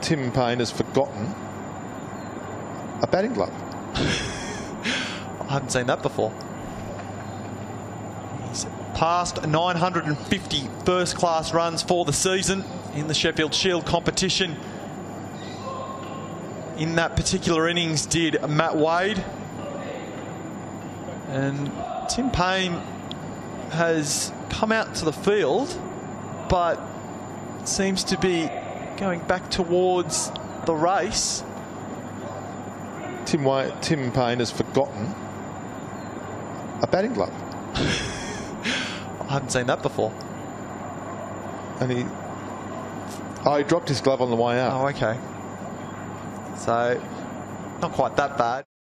Tim Paine has forgotten a batting glove. I haven't seen that before. He's passed 950 first-class runs for the season in the Sheffield Shield competition. In that particular innings did Matt Wade. And Tim Paine has come out to the field, but seems to be going back towards the race. Tim Paine has forgotten a batting glove. I haven't seen that before. And he dropped his glove on the way out. Oh, okay. So, not quite that bad.